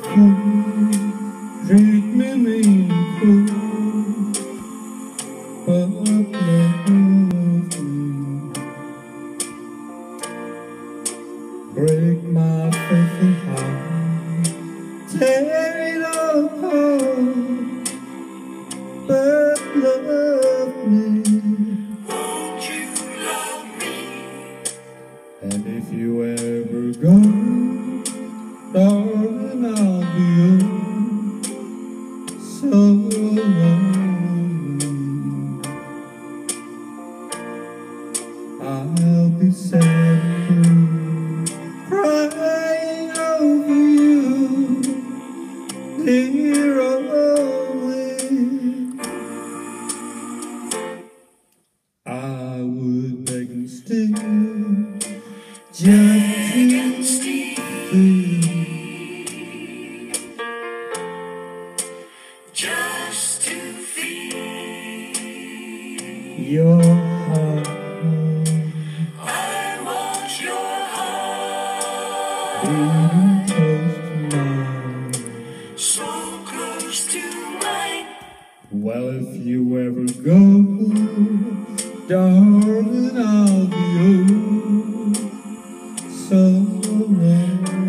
cold, treat me mean and cruel, but love me, break my faithful heart, tear it apart, but love me. Won't you love me? And if you ever go, darling, I'll be so lonely. I'll be sad and blue, crying over you, dear only. I would beg and steal, just to feel, Just to feel your heart I want your heart beating close to mine. so close to mine. Well, if you ever go, darling, I'll be so lonely.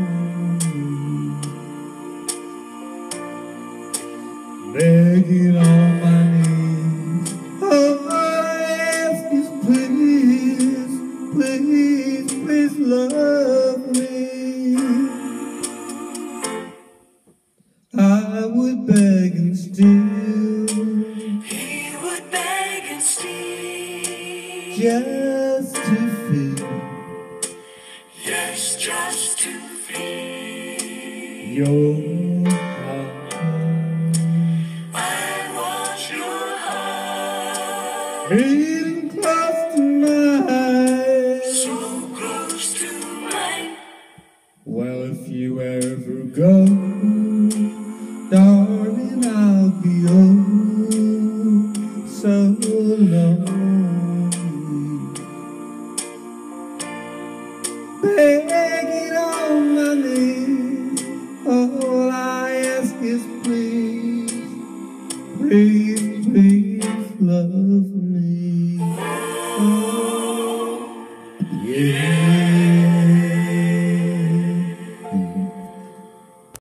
Begging on my knees, all I ask is please, please, please love me. I would beg and steal, He would beg and steal, just to feel yes, just to feel your heart I want your heart beating close to mine. so close to mine. Well, if you ever go, darling, I'll be so lonely. Begging on my knees, all I ask is please, please, please love me.